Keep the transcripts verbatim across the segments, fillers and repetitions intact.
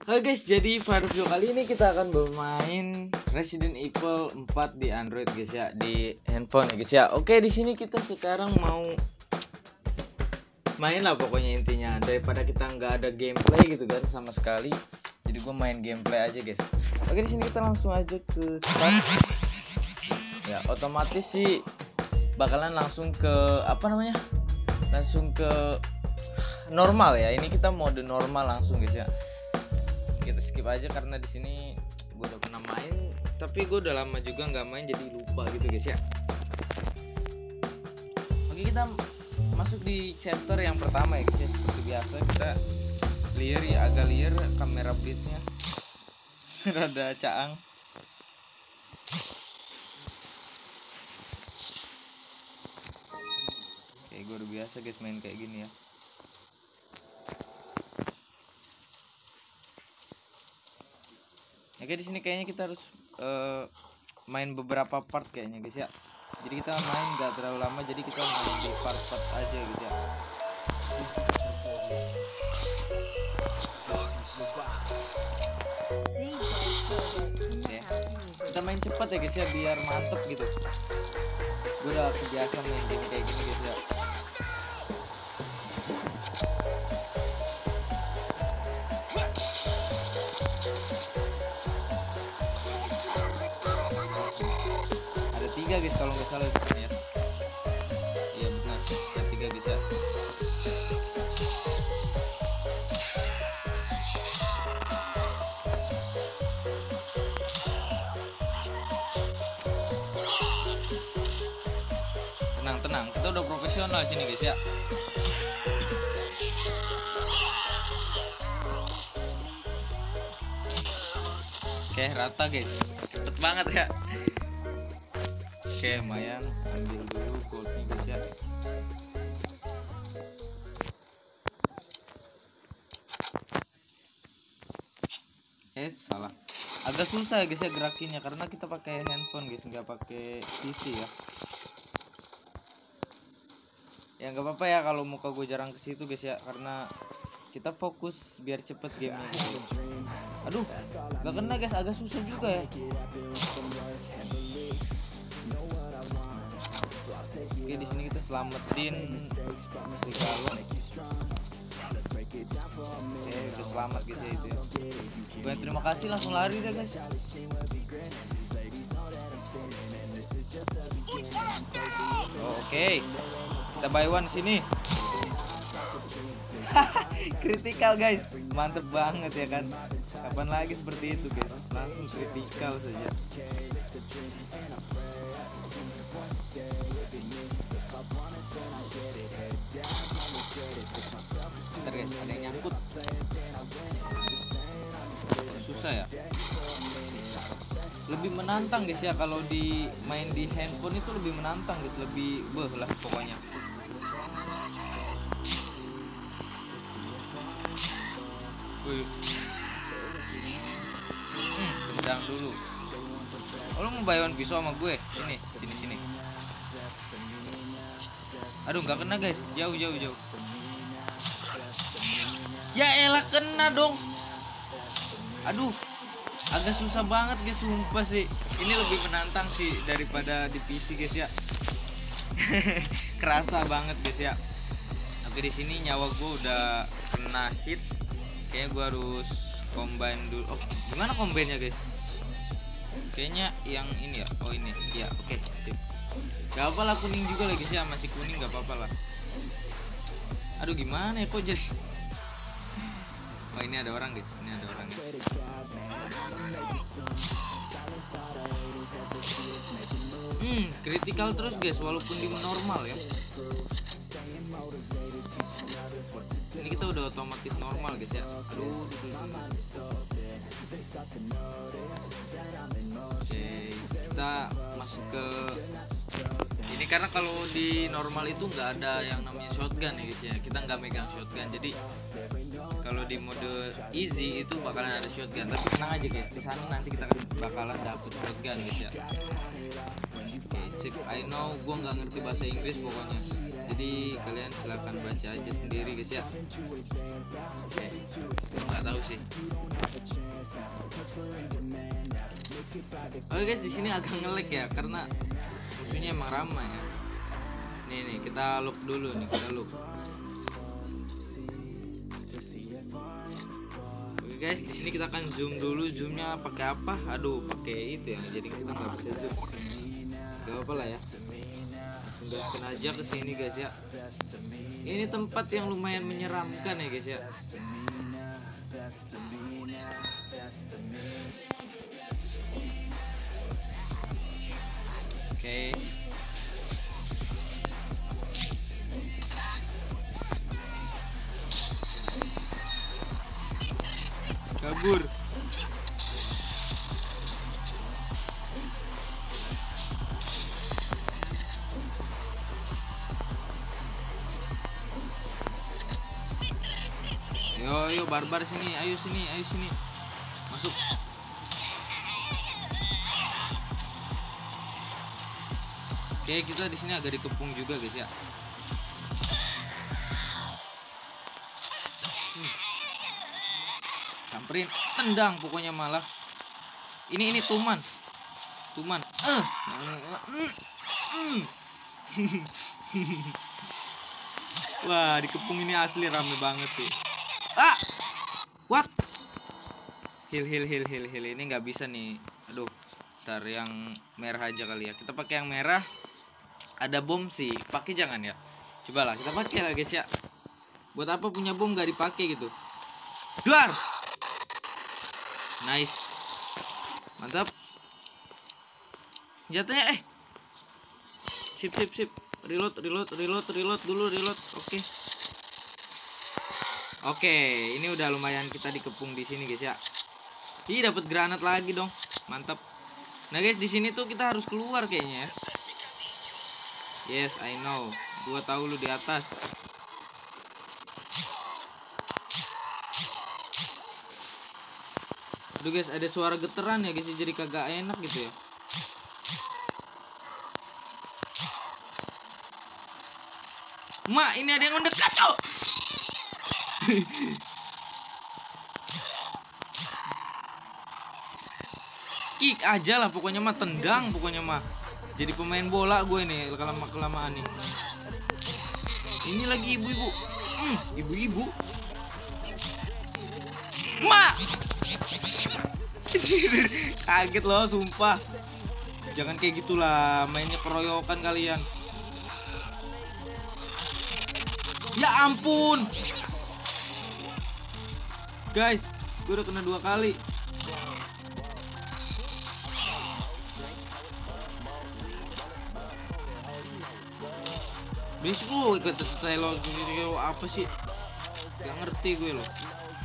Oke guys, jadi pada video kali ini kita akan bermain Resident Evil empat di Android guys ya, di handphone ya guys ya. Oke, di sini kita sekarang mau main lah pokoknya intinya, daripada kita nggak ada gameplay gitu kan sama sekali. Jadi gue main gameplay aja guys. Oke, di sini kita langsung aja ke start. Ya, otomatis sih bakalan langsung ke apa namanya? Langsung ke normal ya. Ini kita mode normal langsung guys ya. Kita skip aja karena di sini gue udah pernah main, tapi gue udah lama juga nggak main jadi lupa gitu guys ya. Oke, kita masuk di chapter yang pertama ya guys ya. Seperti biasa kita clear ya, agak clear kamera blitz-nya rada caang. Oke, gue udah biasa guys main kayak gini ya. Oke, di sini kayaknya kita harus uh, main beberapa part kayaknya guys ya. Jadi kita main gak terlalu lama, jadi kita main di part-part aja gitu ya. Oke, kita main cepat ya guys ya, biar mantep gitu. Gue udah kebiasa main game kayak gini guys ya. Tiga guys kalau nggak salah di sini ya. Iya benar, ada tiga guys ya. Tenang tenang, kita udah profesional sini guys ya. Oke, rata guys, cepet banget ya. Oke, lumayan, ambil dulu goldnya guys ya. Eh salah, agak susah guys ya gerakinnya karena kita pakai handphone guys, nggak pakai P C ya. Ya nggak apa-apa ya kalau muka gue jarang ke situ guys ya, karena kita fokus biar cepet gamenya gitu. Aduh, nggak kena guys, agak susah juga ya. Oke, di sini kita selamatin Rigalo. Oke, udah selamat guys ya itu ya. Gue terima kasih, langsung lari deh guys. Oh, oke, okay. Kita buy one sini. Kritikal guys, mantep banget ya kan. Kapan lagi seperti itu guys, langsung kritikal saja. Bentar guys, ada yang nyangkut. Susah ya. Lebih menantang guys ya kalau di main di handphone itu, lebih menantang guys, lebih beh lah pokoknya. Wih. Hmm, tendang dulu. Oh, lu mau buy one pisau sama gue? Sini, sini, sini. Aduh, nggak kena guys, jauh, jauh, jauh. Ya elah, kena dong. Aduh, agak susah banget guys, sumpah sih. Ini lebih menantang sih daripada di P C guys ya. Kerasa banget guys ya. Oke, di sini nyawa gue udah kena hit. Kayaknya gue harus combine dulu. Oh, gimana combine-nya guys? Kayaknya yang ini ya. Oh ini, iya, oke. Okay. Gak apa lah, kuning juga lagi sih, masih kuning gak apa-apa lah. Aduh, gimana ya kok jadi? Oh, ini ada orang guys, ini ada orang guys. Hmm, critical terus guys, walaupun di normal ya. Ini kita udah otomatis normal guys ya. Aduh, oke, kita masuk ke ini karena kalau di normal itu nggak ada yang namanya shotgun ya guys ya. Kita nggak megang shotgun, jadi kalau di mode easy itu bakalan ada shotgun, tapi tenang aja guys, di sana nanti kita akan bakalan dapet shotgun guys ya. Oke, sip. I know gua nggak ngerti bahasa Inggris pokoknya, jadi kalian silahkan baca aja sendiri guys ya. Oke, nggak tahu sih. Oke guys, di sini agak nge-lag ya karena musuhnya emang ramai ya. Nih nih, kita look dulu nih, kita look. Oke guys, di sini kita akan zoom dulu. Zoomnya pakai apa? Aduh, pakai itu ya. Jadi kita nggak bisa zoom. Gak apa lah ya. Langsung aja ke sini guys ya. Ini tempat yang lumayan menyeramkan ya guys ya. Oke. Kabur. Yo yo barbar sini, ayo sini, ayo sini. Masuk. Oke, kita di sini agak dikepung juga guys ya. Hmm. Samperin, tendang pokoknya malah. Ini ini tuman. Tuman. Eh. Wah, dikepung ini asli rame banget sih. Ah. What? Heal heal heal heal heal ini nggak bisa nih. Aduh. Ntar yang merah aja kali ya. Kita pakai yang merah. Ada bom sih, pakai jangan ya. Cobalah kita pakai lah guys ya. Buat apa punya bom nggak dipakai gitu? Duar. Nice. Mantap. Senjatanya eh. Sip sip sip. Reload reload reload reload dulu reload. Oke. Oke, ini udah lumayan kita dikepung di sini guys ya. Ih, dapat granat lagi dong. Mantap. Nah guys, di sini tuh kita harus keluar kayaknya ya. Yes, I know. Gua tahu lu di atas. Aduh guys, ada suara geteran ya guys, jadi kagak enak gitu ya. Mak, ini ada yang mendekat tuh. Kick aja lah pokoknya mah, tendang pokoknya mah. Jadi pemain bola gue nih kelama kelamaan nih. Ini lagi ibu-ibu. Hmm, ibu-ibu. Mak. Kaget loh sumpah. Jangan kayak gitulah, mainnya keroyokan kalian. Ya ampun. Guys, gue udah kena dua kali. Besok lu ikut telo apa sih? Gak ngerti gue loh.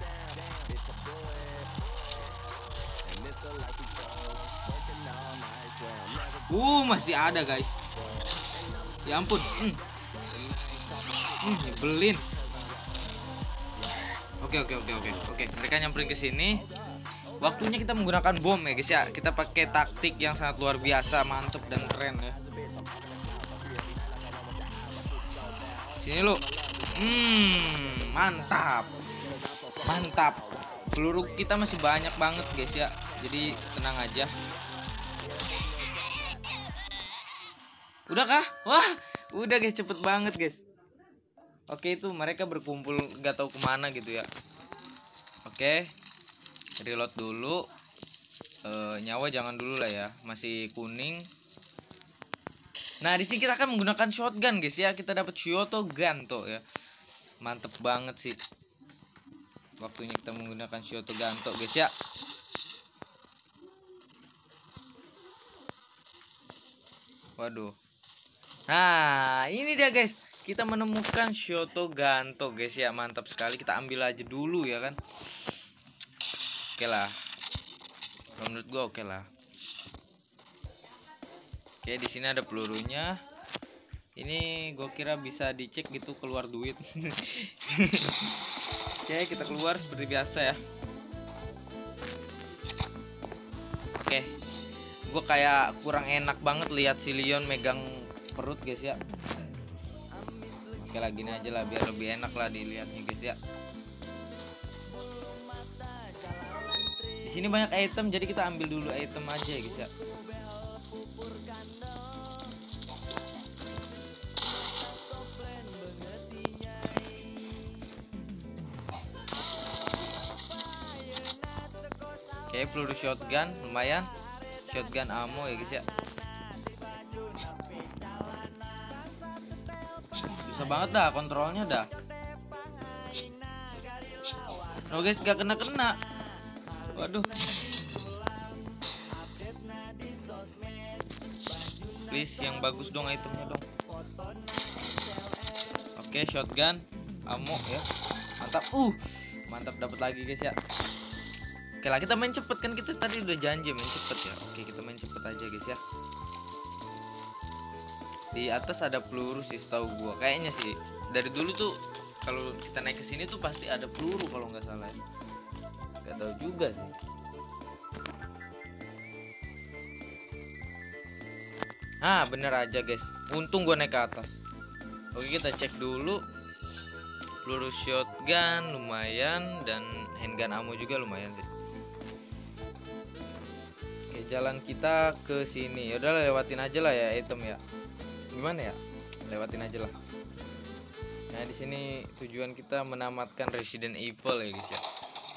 Uh, masih ada guys. Ya ampun. Hmm. Hmm, nyebelin. Oke oke oke oke oke. Mereka nyamperin ke sini. Waktunya kita menggunakan bom ya guys ya. Kita pakai taktik yang sangat luar biasa, mantep dan keren ya. Sini lu. Hmm, mantap. Mantap. Peluru kita masih banyak banget guys ya. Jadi tenang aja. Udah kah? Wah, udah guys, cepet banget guys. Oke, itu mereka berkumpul nggak tahu kemana gitu ya. Oke, reload dulu. E, nyawa jangan dulu lah ya, masih kuning. Nah, di sini kita akan menggunakan shotgun guys ya. Kita dapat shotgun tuh ya. Mantep banget sih. Waktunya kita menggunakan shotgun tuh guys ya. Waduh. Nah, ini dia guys. Kita menemukan shotgun tuh guys ya. Mantap sekali. Kita ambil aja dulu ya kan. Oke lah. Menurut gua oke lah. Oke, di sini ada pelurunya. Ini gue kira bisa dicek gitu keluar duit. Oke, kita keluar seperti biasa ya. Oke, gue kayak kurang enak banget lihat si Leon megang perut guys ya. Oke, lagi aja lah biar lebih enak lah dilihatnya guys ya. Di sini banyak item, jadi kita ambil dulu item aja ya guys ya. Oke, peluru shotgun lumayan, shotgun ammo ya guys ya. Susah banget dah kontrolnya dah. No guys, gak kena kena. Waduh. Please yang bagus dong itemnya dong. Oke, shotgun ammo ya. Mantap. Uh, mantap dapat lagi guys ya. Oke lah, kita main cepet kan, kita tadi udah janji main cepet ya. Oke, kita main cepet aja guys ya. Di atas ada peluru sih setahu gua. Kayaknya sih dari dulu tuh kalau kita naik ke sini tuh pasti ada peluru kalau nggak salah. Gak tahu juga sih. Ah, bener aja guys. Untung gua naik ke atas. Oke, kita cek dulu. Peluru shotgun lumayan dan handgun ammo juga lumayan sih. Oke, jalan kita ke sini. Yaudah lewatin aja lah ya item ya. Gimana ya? Lewatin aja lah. Nah, di sini tujuan kita menamatkan Resident Evil ya guys ya.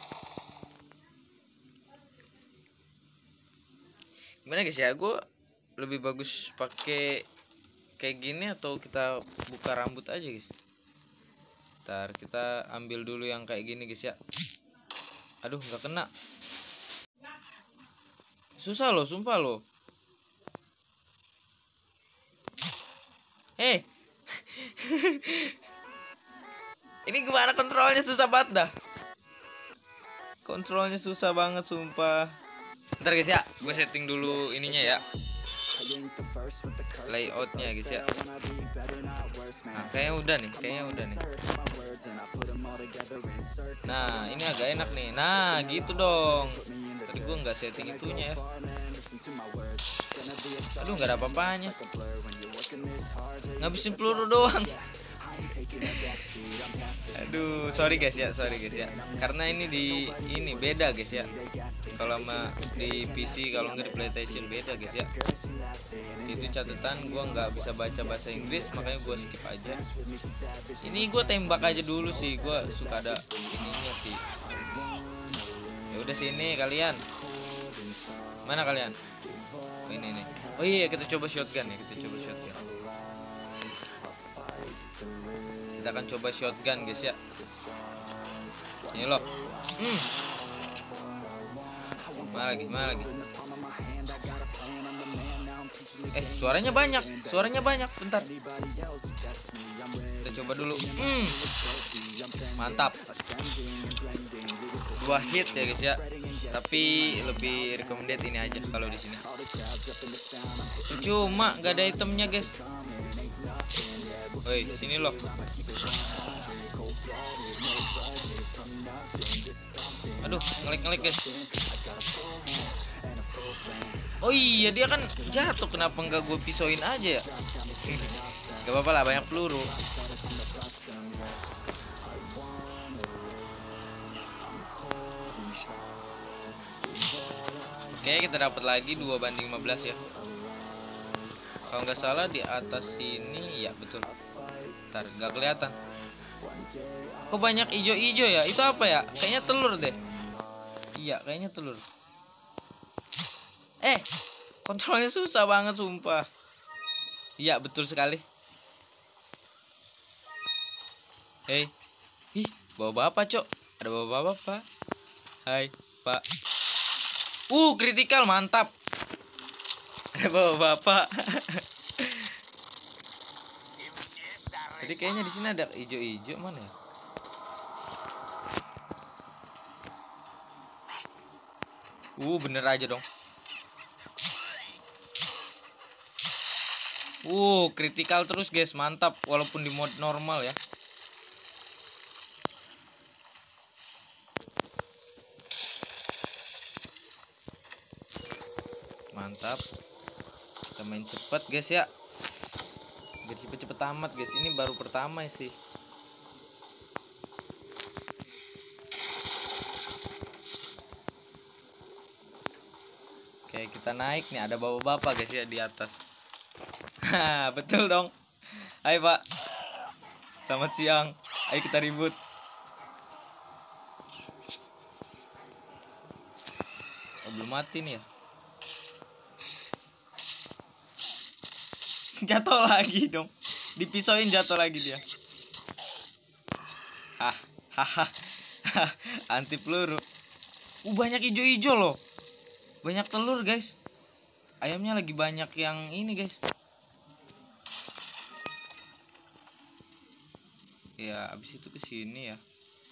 Gimana guys ya? Gue lebih bagus pakai kayak gini atau kita buka rambut aja guys? Ntar kita ambil dulu yang kayak gini guys ya. Aduh, nggak kena. Susah loh, sumpah loh. Eh, ini gimana kontrolnya, susah banget dah. Kontrolnya susah banget sumpah. Ntar guys ya, gue setting dulu ininya ya, layoutnya guys ya. Nah, kayaknya udah nih, kayaknya udah nih. Nah, ini agak enak nih. Nah, gitu dong. Tadi gue nggak setting itunya ya. Aduh, nggak ada apa-apanya. Ngabisin peluru doang. Aduh, sorry guys ya, sorry guys ya. Karena ini di ini beda guys ya. Kalau sama di P C, kalau nggak di PlayStation beda guys ya. Itu catatan gua nggak bisa baca bahasa Inggris, makanya gua skip aja. Ini gua tembak aja dulu sih, gua suka ada ininya sih. Ya udah sini kalian. Mana kalian? Oh, ini nih. Oh iya, kita coba shotgun ya, kita coba shotgun. Kita akan coba shotgun guys ya. Ini loh. Hmm. Mana lagi? Mana lagi? Eh, suaranya banyak. Suaranya banyak. Bentar. Kita coba dulu. Hmm. Mantap. Dua hit ya guys ya. Tapi lebih recommended ini aja kalau di sini. Cuma nggak ada itemnya guys. Woi, sini loh. Aduh, ngelik-ngelik guys. Oh iya, dia kan jatuh, kenapa nggak gue pisauin aja ya? Gak apa-apa lah, banyak peluru. Oke, kita dapat lagi dua banding lima belas ya. Kalau nggak salah di atas sini ya, betul. Ntar nggak kelihatan. Kok banyak ijo-ijo ya? Itu apa ya? Kayaknya telur deh. Iya, kayaknya telur. Eh, kontrolnya susah banget sumpah. Iya, betul sekali. Hei, ih, bawa bapak cok. Ada bawa bapak. Hai, Pak. Uh, kritikal, mantap. Ada bawa bapak. Jadi kayaknya di sini ada hijau-hijau, mana ya? Uh, bener aja dong. Uh, kritikal terus guys, mantap. Walaupun di mode normal ya. mantap. Kita main cepet guys ya, biar cepet-cepet tamat guys. Ini baru pertama sih. Oke, kita naik nih, ada bapak-bapak guys ya di atas. Haha, betul dong. Hai Pak, selamat siang. Ayo kita ribut. Oh, belum mati nih ya. Jatuh lagi dong. Dipisauin jatuh lagi dia. Hah, haha. Anti peluru. Uh, banyak hijau-hijau loh. Banyak telur guys. Ayamnya lagi banyak yang ini guys. Ya, abis itu ke sini ya.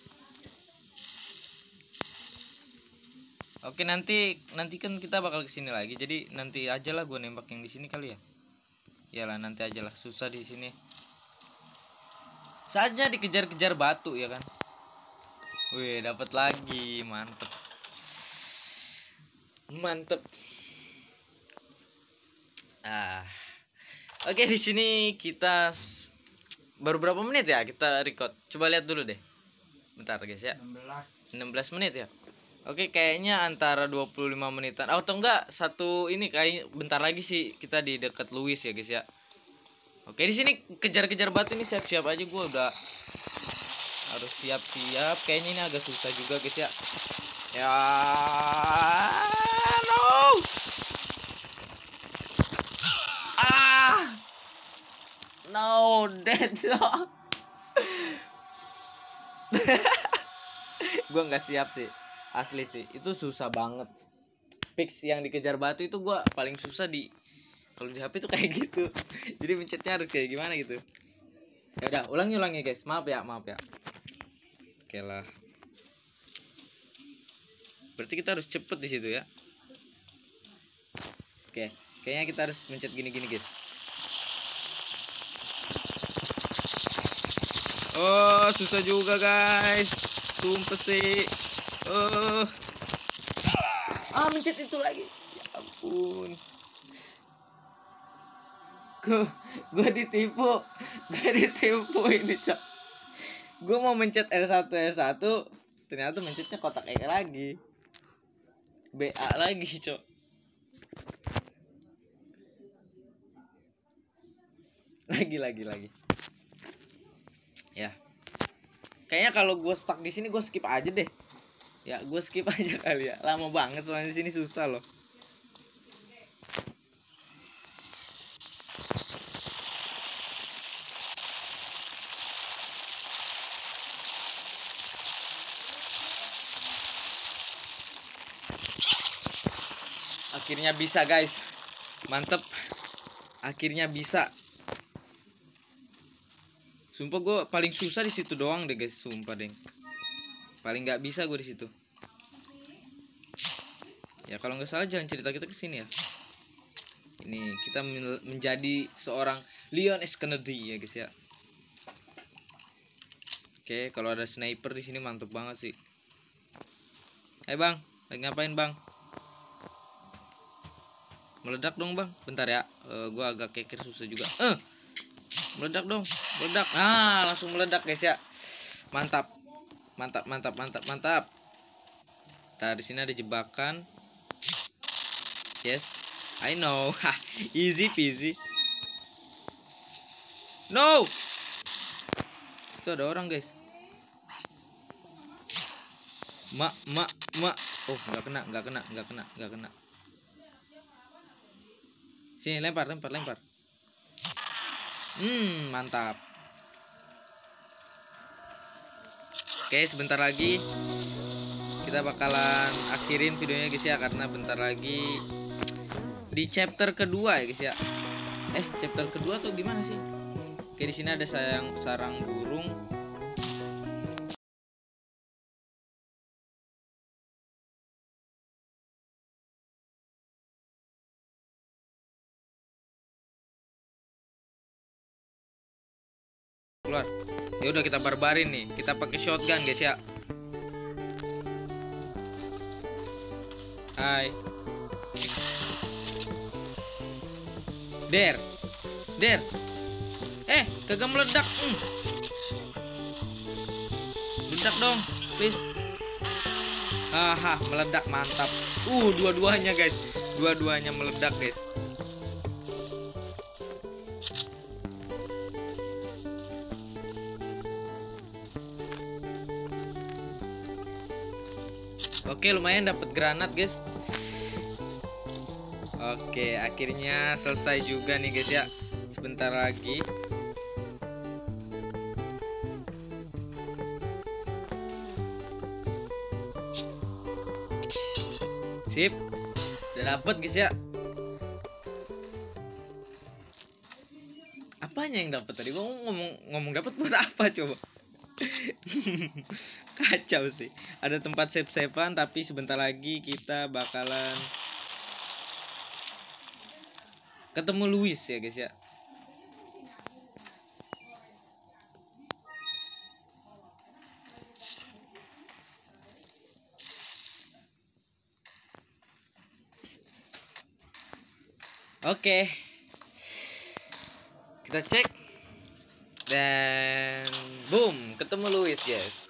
Oke, nanti nanti kan kita bakal kesini lagi. Jadi nanti aja lah gue nembak yang di sini kali ya. Iyalah, nanti aja lah, susah di sini. Saja dikejar-kejar batu ya kan. Wih, dapat lagi, mantep. Mantep. Ah. Oke, di sini kita baru berapa menit ya kita record? Coba lihat dulu deh. Bentar guys ya. enam belas menit ya. Oke, kayaknya antara dua puluh lima menitan. Oh, atau enggak, satu ini kayak bentar lagi sih kita di dekat Louis ya, guys ya. Oke, di sini kejar-kejar batu ini siap-siap aja, gua udah harus siap-siap. Kayaknya ini agak susah juga, guys ya. Ya, no. Ah. No, dead. Gua nggak siap sih. Asli sih, itu susah banget. Fix yang dikejar batu itu gua paling susah di kalau di H P tuh kayak gitu. Jadi mencetnya harus kayak gimana gitu. Ya udah, ulangi ulangi guys. Maaf ya, maaf ya. Oke lah. Berarti kita harus cepet di situ ya. Oke, kayaknya kita harus mencet gini-gini guys. Oh, susah juga guys. Sumpah sih. Oh, ah mencet itu lagi. Ya ampun, gue gue ditipu, gue ditipu ini cok. Gue mau mencet R satu R satu, ternyata mencetnya kotak E lagi, B A lagi cok. Lagi lagi lagi. Ya, kayaknya kalau gue stuck di sini gue skip aja deh. Ya, gue skip aja kali ya. Lama banget soalnya di sini susah loh. Akhirnya bisa, guys. Mantep. Akhirnya bisa. Sumpah gue paling susah di situ doang deh, guys. Sumpah deh. Paling nggak bisa gue di situ. Ya kalau nggak salah jalan cerita kita ke sini ya. Ini kita menjadi seorang Leon S. Kennedy ya guys ya. Oke, kalau ada sniper di sini mantap banget sih. Eh bang, lagi ngapain bang? Meledak dong bang. Bentar ya, uh, gue agak keker susah juga. Eh, uh, meledak dong, meledak. Nah, langsung meledak guys ya. Mantap. Mantap, mantap, mantap, mantap. Nah, di sini ada jebakan. Yes, I know. Hah, easy peasy. No. Itu ada orang, guys. Mak, mak, mak. Oh, nggak kena, nggak kena, nggak kena, nggak kena. Sini lempar, lempar, lempar. Hmm, mantap. Oke, sebentar lagi kita bakalan akhirin videonya guys ya, karena bentar lagi di chapter kedua ya guys ya. Eh, chapter kedua tuh gimana sih? Oke, di sini ada sayang sarang burung. Keluar. Ya udah kita barbarin nih. Kita pakai shotgun guys ya. Hai. Der. Der. Eh, kagak meledak. Hmm. Meledak dong, please. Haha, meledak, mantap. Uh, dua-duanya guys. Dua-duanya meledak, guys. Oke, lumayan dapat granat, guys. Oke, akhirnya selesai juga nih, guys ya. Sebentar lagi. Sip. Udah dapet, guys ya. Apanya yang dapat tadi? Gua ngomong ngomong dapat buat apa coba? Kacau sih. Ada tempat save-savean tapi sebentar lagi kita bakalan ketemu Luis ya guys ya. Oke. Kita cek. Dan boom, ketemu Luis, guys.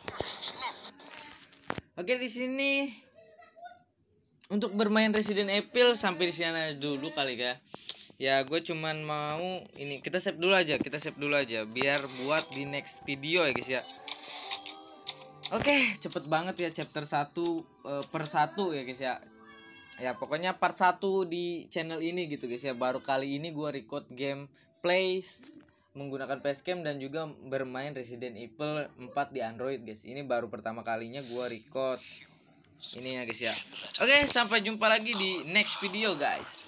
Oke, di sini untuk bermain Resident Evil sampai di sini dulu kali ya. Ya, gue cuman mau ini kita save dulu aja, kita save dulu aja biar buat di next video ya, guys ya. Oke, cepet banget ya chapter satu uh, per satu ya, guys ya. Ya, pokoknya part satu di channel ini gitu, guys ya. Baru kali ini gue record gameplay menggunakan facecam dan juga bermain Resident Evil empat di Android, guys. Ini baru pertama kalinya gua record ini ya, guys ya. Oke, sampai jumpa lagi di next video, guys.